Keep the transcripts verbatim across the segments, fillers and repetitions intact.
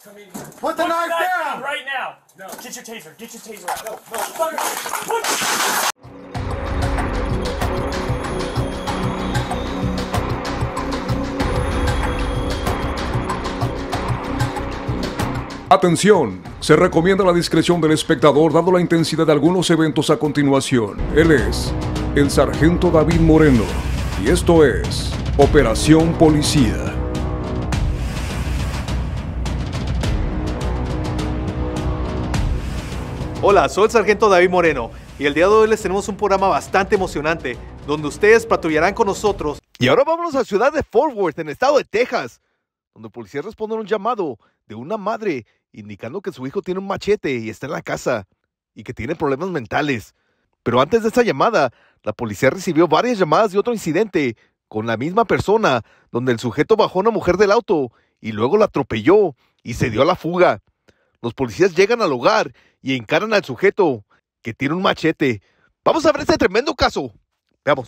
Come in here. Put the Put knife the knife down! down right now. No. Get your taser. Get your taser out. No, motherfucker. Put... Atención, se recomienda la discreción del espectador dado la intensidad de algunos eventos a continuación. Él es el sargento David Moreno y esto es Operación Policía. Hola, soy el sargento David Moreno y el día de hoy les tenemos un programa bastante emocionante donde ustedes patrullarán con nosotros. Y ahora vámonos a la ciudad de Fort Worth, en el estado de Texas, donde policías responden a un llamado de una madre indicando que su hijo tiene un machete y está en la casa y que tiene problemas mentales. Pero antes de esa llamada, la policía recibió varias llamadas de otro incidente con la misma persona, donde el sujeto bajó a una mujer del auto y luego la atropelló y se dio a la fuga. Los policías llegan al hogar y encaran al sujeto que tiene un machete. Vamos a ver este tremendo caso. Veamos.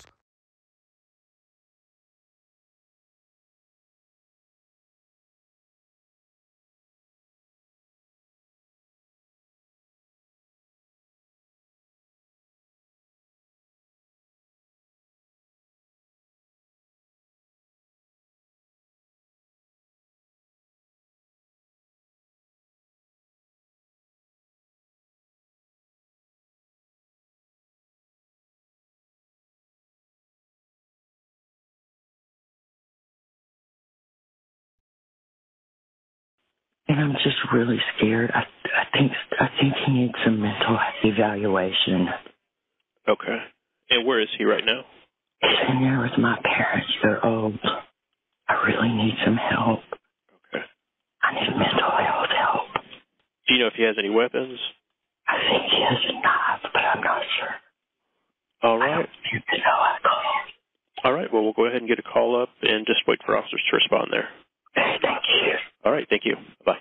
And I'm just really scared. I, I think I think he needs some mental evaluation. Okay. And where is he right now? He's in there with my parents. They're old. I really need some help. Okay. I need mental health help. Do you know if he has any weapons? I think he has a knife, but I'm not sure. All I right. don't need to know. I called. All right. Well, we'll go ahead and get a call up and just wait for officers to respond there. Okay, thank you. All right. Thank you. Bye.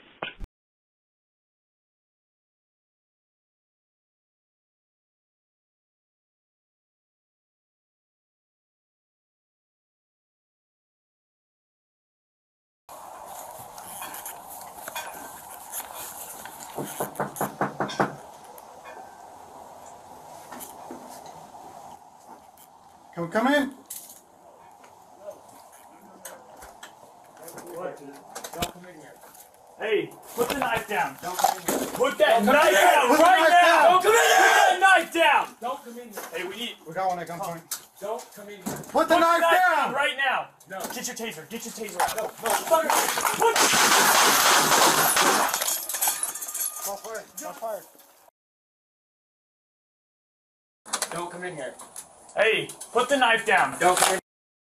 Can we come in? Don't come in here. Hey, put the knife down. Don't come in here. Put that Don't come knife in here. down Put the right knife now. down. Don't come in here. Put that knife down. Don't come in here. Hey, we need. We got one at gunpoint. Don't come in here. Put the knife down! right now. No. Get your taser. Get your taser out. No, motherfucker. Put... Call fire. Call fire. Don't come in here. Hey, put the knife down. Don't come in.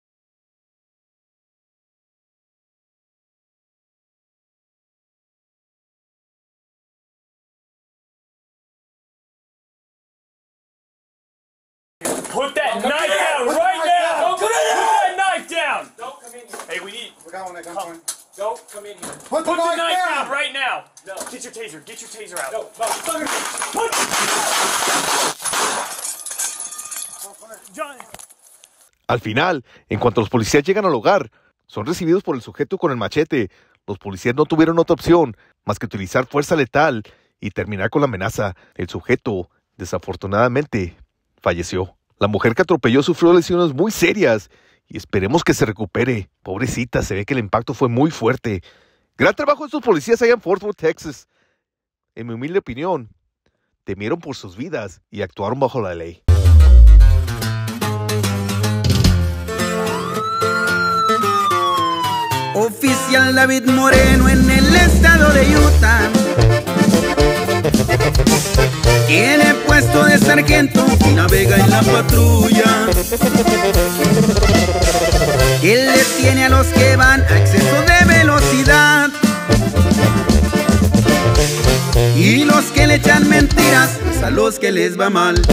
Put that Don't knife down Put the right knife now! down. Don't come in here! Put that knife down! Don't come in here. Hey, we need. We got one at gunpoint. Don't come in here. Put the Put the knife knife down. down right now! No. Get your taser. Get your taser out. No, motherfucker. Put. John. Al final, en cuanto los policías llegan al hogar, son recibidos por el sujeto con el machete. Los policías no tuvieron otra opción más que utilizar fuerza letal y terminar con la amenaza. El sujeto, desafortunadamente, falleció. La mujer que atropelló sufrió lesiones muy serias y esperemos que se recupere. Pobrecita, se ve que el impacto fue muy fuerte. Gran trabajo de estos policías allá en Fort Worth, Texas. En mi humilde opinión, temieron por sus vidas y actuaron bajo la ley. Oficial David Moreno en el estado de Utah. Tiene puesto de sargento y navega en la patrulla. Él le tiene a los que van a exceso de velocidad y los que le echan mentiras es a los que les va mal.